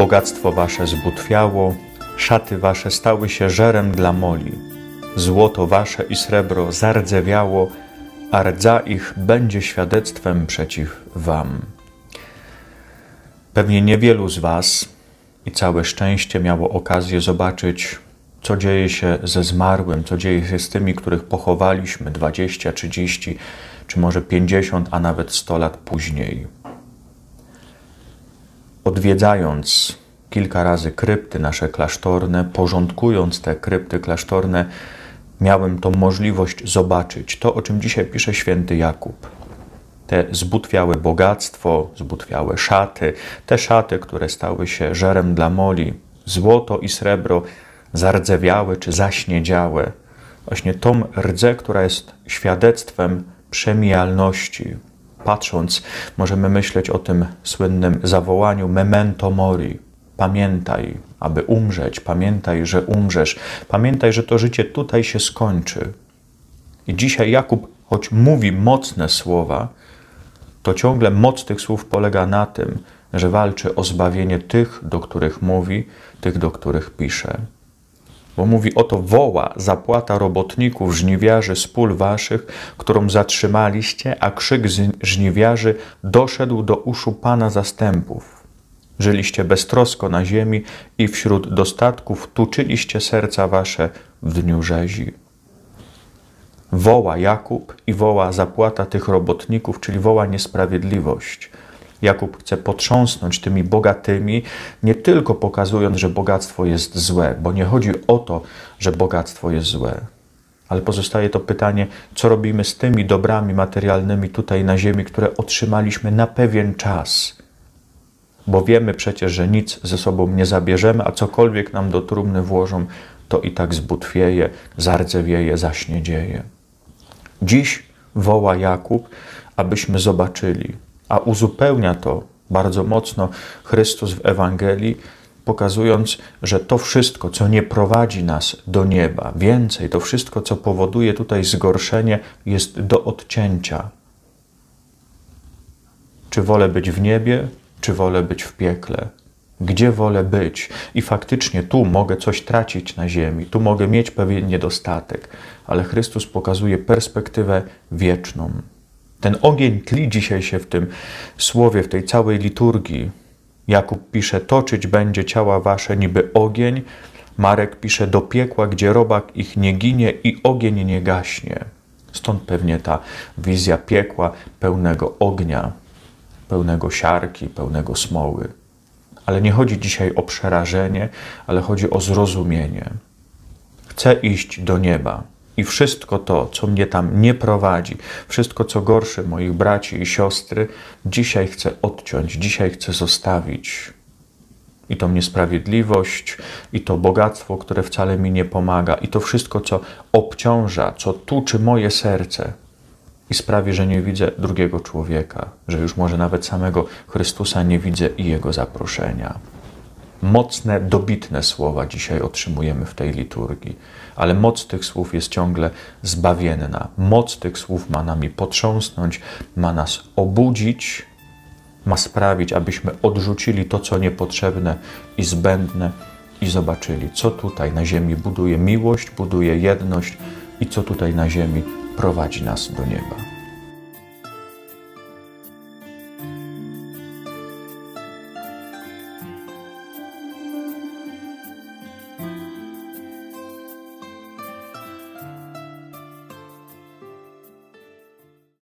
Bogactwo wasze zbutwiało, szaty wasze stały się żerem dla moli. Złoto wasze i srebro zardzewiało, a rdza ich będzie świadectwem przeciw wam. Pewnie niewielu z was i całe szczęście miało okazję zobaczyć, co dzieje się ze zmarłym, co dzieje się z tymi, których pochowaliśmy 20, 30, czy może 50, a nawet 100 lat później. Odwiedzając kilka razy krypty nasze klasztorne, porządkując te krypty klasztorne, miałem tą możliwość zobaczyć to, o czym dzisiaj pisze święty Jakub. Te zbutwiałe bogactwo, zbutwiałe szaty, te szaty, które stały się żerem dla moli, złoto i srebro zardzewiałe czy zaśniedziałe. Właśnie tą rdzę, która jest świadectwem przemijalności. Patrząc, możemy myśleć o tym słynnym zawołaniu memento mori. Pamiętaj, aby umrzeć, pamiętaj, że umrzesz, pamiętaj, że to życie tutaj się skończy. I dzisiaj Jakub, choć mówi mocne słowa, to ciągle moc tych słów polega na tym, że walczy o zbawienie tych, do których mówi, tych, do których pisze. Bo mówi, oto woła zapłata robotników, żniwiarzy z pól waszych, którą zatrzymaliście, a krzyk żniwiarzy doszedł do uszu Pana zastępów. Żyliście beztrosko na ziemi i wśród dostatków tuczyliście serca wasze w dniu rzezi. Woła Jakub i woła zapłata tych robotników, czyli woła niesprawiedliwość. Jakub chce potrząsnąć tymi bogatymi, nie tylko pokazując, że bogactwo jest złe, bo nie chodzi o to, że bogactwo jest złe. Ale pozostaje to pytanie, co robimy z tymi dobrami materialnymi tutaj na ziemi, które otrzymaliśmy na pewien czas. Bo wiemy przecież, że nic ze sobą nie zabierzemy, a cokolwiek nam do trumny włożą, to i tak zbutwieje, zardzewieje, zaśniedzieje. Dziś woła Jakub, abyśmy zobaczyli, a uzupełnia to bardzo mocno Chrystus w Ewangelii, pokazując, że to wszystko, co nie prowadzi nas do nieba, więcej, to wszystko, co powoduje tutaj zgorszenie, jest do odcięcia. Czy wolę być w niebie, czy wolę być w piekle? Gdzie wolę być? I faktycznie tu mogę coś tracić na ziemi, tu mogę mieć pewien niedostatek, ale Chrystus pokazuje perspektywę wieczną. Ten ogień tli dzisiaj się w tym słowie, w tej całej liturgii. Jakub pisze, toczyć będzie ciała wasze niby ogień. Marek pisze, do piekła, gdzie robak ich nie ginie i ogień nie gaśnie. Stąd pewnie ta wizja piekła pełnego ognia, pełnego siarki, pełnego smoły. Ale nie chodzi dzisiaj o przerażenie, ale chodzi o zrozumienie. Chcę iść do nieba. I wszystko to, co mnie tam nie prowadzi, wszystko, co gorszy moich braci i siostry, dzisiaj chcę odciąć, dzisiaj chcę zostawić. I tą niesprawiedliwość, i to bogactwo, które wcale mi nie pomaga, i to wszystko, co obciąża, co tuczy moje serce i sprawi, że nie widzę drugiego człowieka, że już może nawet samego Chrystusa nie widzę i Jego zaproszenia. Mocne, dobitne słowa dzisiaj otrzymujemy w tej liturgii, ale moc tych słów jest ciągle zbawienna. Moc tych słów ma nami potrząsnąć, ma nas obudzić, ma sprawić, abyśmy odrzucili to, co niepotrzebne i zbędne i zobaczyli, co tutaj na ziemi buduje miłość, buduje jedność i co tutaj na ziemi prowadzi nas do nieba.